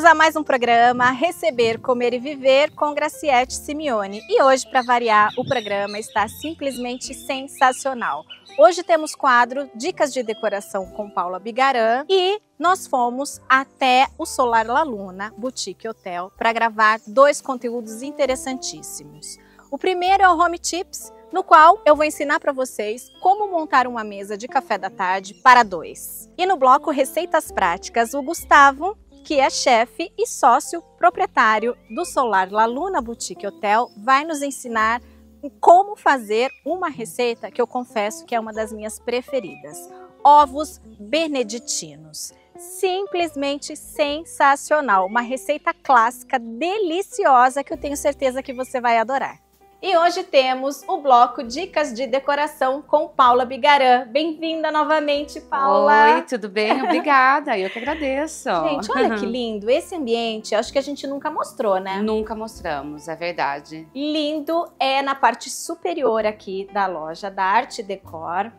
Bem-vindos a mais um programa Receber, Comer e Viver com Graciete Simeone. E hoje, para variar, o programa está simplesmente sensacional. Hoje temos quadro Dicas de Decoração com Paula Bigaran e nós fomos até o Solar La Luna Boutique Hotel para gravar dois conteúdos interessantíssimos. O primeiro é o Home Tips, no qual eu vou ensinar para vocês como montar uma mesa de café da tarde para dois. E no bloco Receitas Práticas, o Gustavo, que é chefe e sócio proprietário do Solar La Luna Boutique Hotel, vai nos ensinar como fazer uma receita que eu confesso que é uma das minhas preferidas. Ovos beneditinos. Simplesmente sensacional. Uma receita clássica, deliciosa, que eu tenho certeza que você vai adorar. E hoje temos o bloco Dicas de Decoração com Paula Bigaran. Bem-vinda novamente, Paula. Oi, tudo bem? Obrigada, eu que agradeço. Gente, olha que lindo. Esse ambiente, acho que a gente nunca mostrou, né? Nunca mostramos, é verdade. Lindo, é na parte superior aqui da loja da Arte Decor.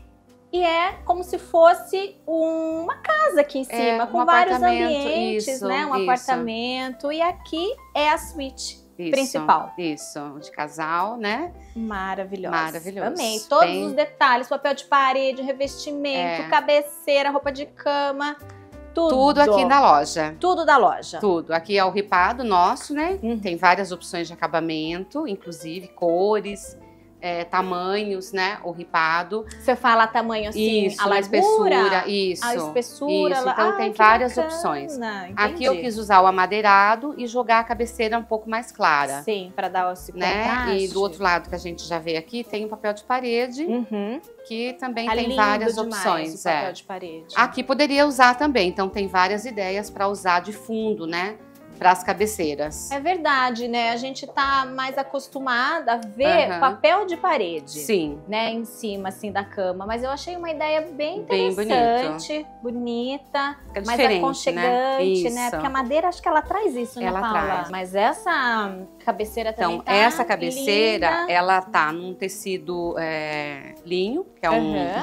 E é como se fosse uma casa aqui em cima, com vários ambientes, isso, né? Um apartamento. E aqui é a suíte. Principal. Isso, de casal, né? Maravilhosa. Maravilhoso. Amei. Todos os detalhes, papel de parede, revestimento, cabeceira, roupa de cama, tudo. Tudo aqui na loja. Tudo da loja. Tudo. Aqui é o ripado nosso, né? Tem várias opções de acabamento, inclusive cores, tamanhos, né? O ripado. Você fala tamanho assim, isso, a largura, espessura, isso. a espessura. Isso. Então tem várias opções. Entendi. Aqui eu quis usar o amadeirado e jogar a cabeceira um pouco mais clara. Sim, para dar esse contraste. Né? E do outro lado que a gente já vê aqui, tem o papel de parede, que também tem várias opções. O papel de parede. Aqui poderia usar também, então tem várias ideias para usar de fundo, né? Para as cabeceiras. É verdade, né? A gente tá mais acostumada a ver papel de parede. Sim. Né? Em cima, assim, da cama. Mas eu achei uma ideia bem interessante, bonita, Fica mais aconchegante, né? Porque a madeira, acho que ela traz isso, né, ela Paula? traz. Mas essa cabeceira também então, essa cabeceira, linda. ela tá num tecido linho, que é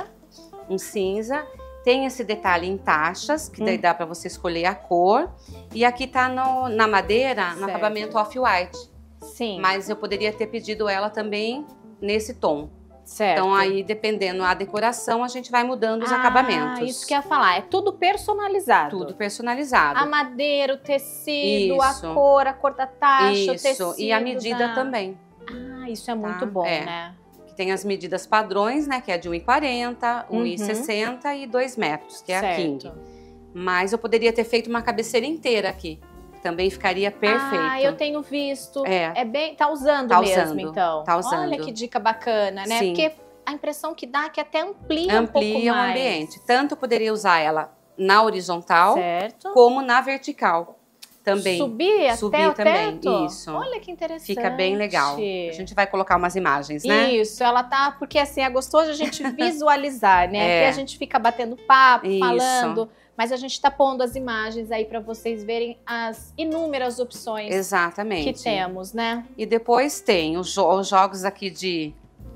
um cinza. Tem esse detalhe em taxas, que daí dá para você escolher a cor. E aqui tá na madeira, no acabamento off-white. Sim. Mas eu poderia ter pedido ela também nesse tom. Certo. Então aí, dependendo da decoração, a gente vai mudando os acabamentos. Isso que eu ia falar, é tudo personalizado. Tudo personalizado. A madeira, o tecido, a cor da taxa, o tecido. E a medida também. Ah, isso é muito bom, né? Tem as medidas padrões, né? Que é de 1,40, 1,60 e 2 metros, que é a King. Mas eu poderia ter feito uma cabeceira inteira aqui. Também ficaria perfeito. Ah, eu tenho visto. Tá usando mesmo, então. Tá usando. Olha que dica bacana, né? Sim. Porque a impressão que dá é que até amplia um pouco mais. Amplia o ambiente. Tanto eu poderia usar ela na horizontal, certo, como na vertical. Também. Subir até o também. teto? Isso. Olha que interessante. Fica bem legal. A gente vai colocar umas imagens, né? Isso, ela tá... Porque assim, é gostoso a gente visualizar, né? Aqui a gente fica batendo papo, falando... Mas a gente tá pondo as imagens aí para vocês verem as inúmeras opções que temos, né? E depois tem os jogos aqui de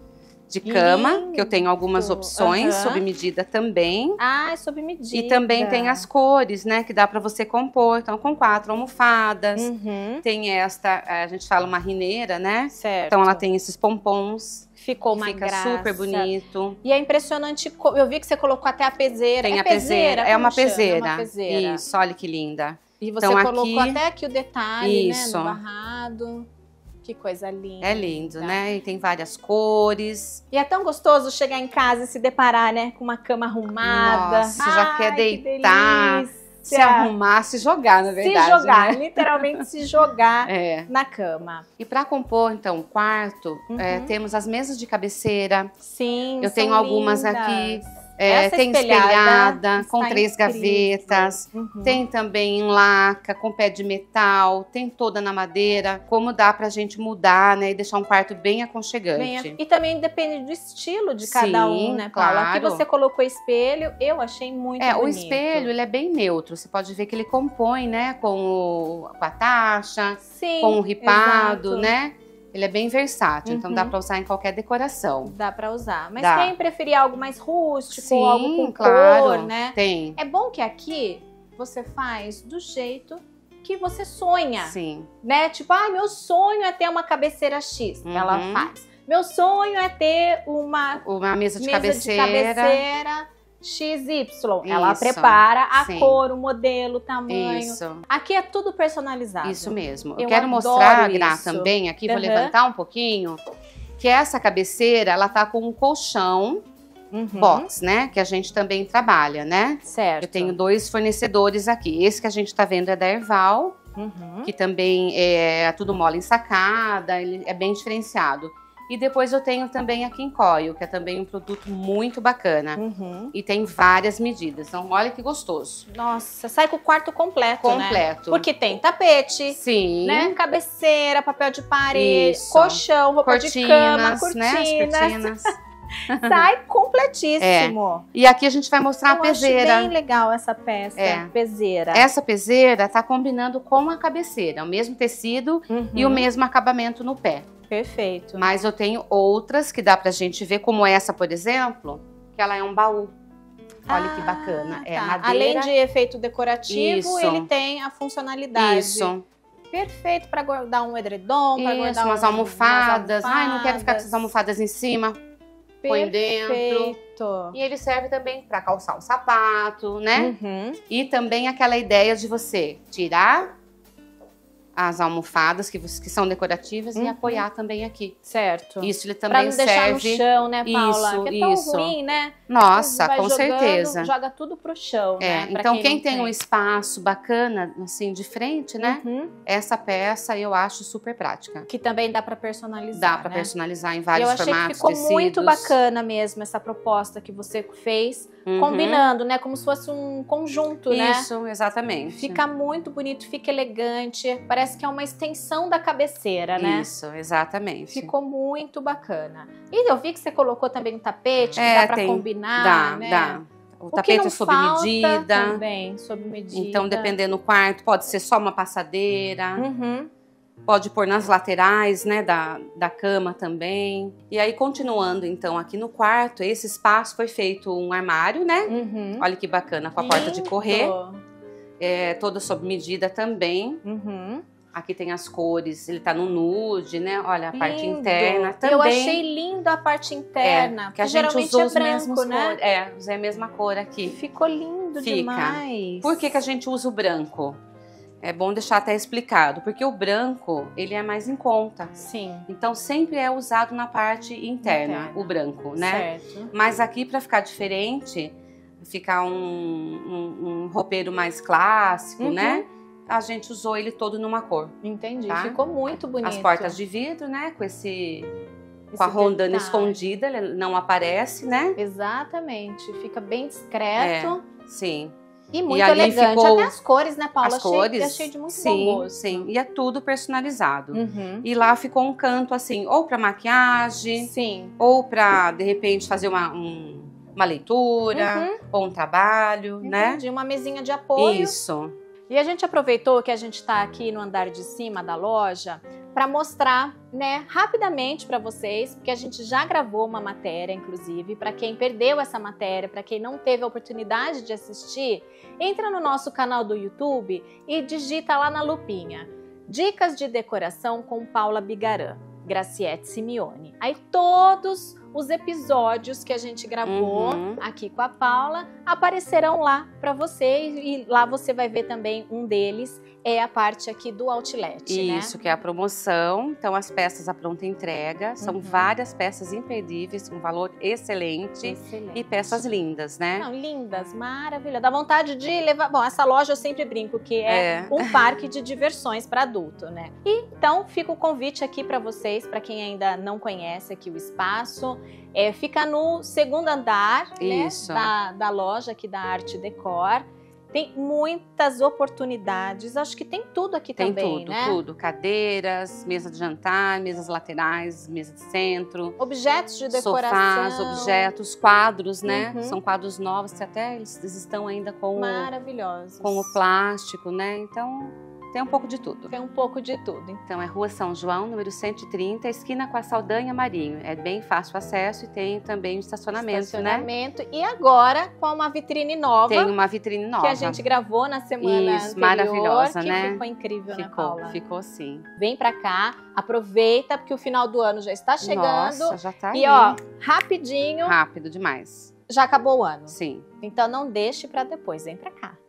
cama, que eu tenho algumas opções, sob medida também. Ah, é sob medida. E também tem as cores, né, que dá para você compor. Então, com 4 almofadas. Tem esta, a gente fala uma rineira, né? Certo. Então, ela tem esses pompons. Ficou uma Fica graça. super bonito. E é impressionante, eu vi que você colocou até a peseira. Tem a peseira. É uma peseira. É uma peseira. Isso, olha que linda. E você então, colocou aqui, até aqui o detalhe, isso, né, no barrado. Que coisa linda. É lindo, né? E tem várias cores. E é tão gostoso chegar em casa e se deparar, né, com uma cama arrumada. Nossa, já quer deitar, se arrumar, se jogar, na verdade. Se jogar, né? Literalmente se jogar na cama. E para compor, então, o quarto, temos as mesas de cabeceira. Sim, eu tenho algumas lindas. Aqui. Tem espelhada com 3 gavetas, tem também em laca, com pé de metal, tem toda na madeira, como dá pra gente mudar, né, e deixar um quarto bem aconchegante. E também depende do estilo de cada um, né, Paula? Claro. Aqui você colocou espelho, eu achei muito bonito. O espelho, ele é bem neutro, você pode ver que ele compõe, né, com a taxa, com o ripado, né? Ele é bem versátil, então dá pra usar em qualquer decoração. Dá pra usar. Mas quem preferir algo mais rústico, algo com claro, cor, né? Tem. É bom que aqui você faz do jeito que você sonha. Sim. Né? Tipo, meu sonho é ter uma cabeceira X. Ela faz. Meu sonho é ter uma mesa de de cabeceira XY. Ela prepara a cor, o modelo, o tamanho. Isso. Aqui é tudo personalizado. Isso mesmo. Eu quero mostrar, Gra, também aqui, vou levantar um pouquinho, que essa cabeceira, ela tá com um colchão box, né? Que a gente também trabalha, né? Certo. Eu tenho 2 fornecedores aqui. Esse que a gente tá vendo é da Erval, que também é tudo mola ensacada, ele é bem diferenciado. E depois eu tenho também a King Coil, que é também um produto muito bacana. E tem várias medidas. Então, olha que gostoso. Nossa, sai com o quarto completo, né? Porque tem tapete, sim, né? Cabeceira, papel de parede, colchão, roupa de cama, cortinas. Né? As cortinas. Sai completíssimo. E aqui a gente vai mostrar a peseira. Acho bem legal essa peça, peseira. Essa peseira tá combinando com a cabeceira. O mesmo tecido e o mesmo acabamento no pé. Perfeito. Mas eu tenho outras que dá pra gente ver, como essa, por exemplo, que ela é um baú. Olha que bacana. É madeira. Além de efeito decorativo, ele tem a funcionalidade. Isso. Perfeito para guardar um edredom, para guardar umas almofadas. Ai, não quero ficar com essas almofadas em cima. Põe dentro. E ele serve também para calçar o sapato, né? E também aquela ideia de você tirar as almofadas que são decorativas e apoiar também aqui. Certo. Isso ele também serve. Pra não deixar no chão, né, Paula? Isso, que é tão ruim, né? Nossa, com certeza. Joga tudo pro chão, né? Então quem tem um espaço bacana, assim, de frente, né? Essa peça eu acho super prática. Que também dá pra personalizar, Dá pra personalizar em vários formatos, eu achei que ficou tecidos. Muito bacana mesmo essa proposta que você fez. Combinando, né? Como se fosse um conjunto, né? Isso, exatamente. Fica muito bonito, fica elegante. Parece que é uma extensão da cabeceira, né? Isso, exatamente. Ficou muito bacana. E eu vi que você colocou também um tapete, que dá pra combinar, né? Dá. O tapete é sob medida. Também, sob medida. Então, dependendo do quarto, pode ser só uma passadeira. Pode pôr nas laterais, né, da cama também. E aí, continuando, então, aqui no quarto, esse espaço foi feito um armário, né? Olha que bacana, com a porta de correr. Toda sob medida também. Aqui tem as cores, ele tá no nude, né? Olha, a parte interna também. Eu achei linda a parte interna. Que a gente usou os mesmos né? cores. Usei a mesma cor aqui. Ficou lindo demais. Por que a gente usa o branco? É bom deixar até explicado, porque o branco, ele é mais em conta. Sim. Então, sempre é usado na parte interna. O branco, né? Certo. Mas aqui, para ficar diferente, ficar um roupeiro mais clássico, né? A gente usou ele todo numa cor. Entendi. Tá? Ficou muito bonito. As portas de vidro, né? Com a rondana escondida, ele não aparece, né? Exatamente. Fica bem discreto. Sim. E muito elegante. Até as cores, né, Paula? As cores. Achei de muito bom gosto. Sim, e é tudo personalizado. E lá ficou um canto, assim, ou para maquiagem, ou para, de repente, fazer uma leitura, ou um trabalho, né? De uma mesinha de apoio. Isso. E a gente aproveitou que a gente está aqui no andar de cima da loja para mostrar, né, rapidamente para vocês, porque a gente já gravou uma matéria, inclusive, para quem perdeu essa matéria, para quem não teve a oportunidade de assistir, entra no nosso canal do YouTube e digita lá na lupinha: Dicas de Decoração com Paula Bigaran, Graciete Simeone. Aí todos os episódios que a gente gravou aqui com a Paula aparecerão lá para você, e lá você vai ver também um deles, é a parte aqui do outlet, Isso, né? Que é a promoção. Então, as peças à pronta entrega. São várias peças imperdíveis, com valor excelente. E peças lindas, né? Não, lindas, maravilhosas. Dá vontade de levar... Bom, essa loja eu sempre brinco que é um parque de diversões para adulto, né? E, então, fica o convite aqui para vocês, para quem ainda não conhece aqui o espaço. Fica no segundo andar, né, da loja aqui da Arte Decor. Tem muitas oportunidades, acho que tem tudo aqui também, né? Tem tudo. Cadeiras, mesa de jantar, mesas laterais, mesa de centro. Objetos de decoração. Sofás, objetos, quadros, né? São quadros novos, que até eles estão ainda com maravilhosos. Com o plástico, né? Então, Tem um pouco de tudo. Tem um pouco de tudo. Então é Rua São João, número 130, esquina com a Saldanha Marinho. É bem fácil acesso e tem também estacionamento, né? E agora com uma vitrine nova. Tem uma vitrine nova. Que a gente gravou na semana anterior. Maravilhosa, que né? Ficou incrível, né, Paula? Ficou sim. Vem pra cá, aproveita, porque o final do ano já está chegando. Nossa, já tá aí. E ó, rapidinho. Rápido demais. Já acabou o ano. Sim. Então não deixe pra depois, vem pra cá.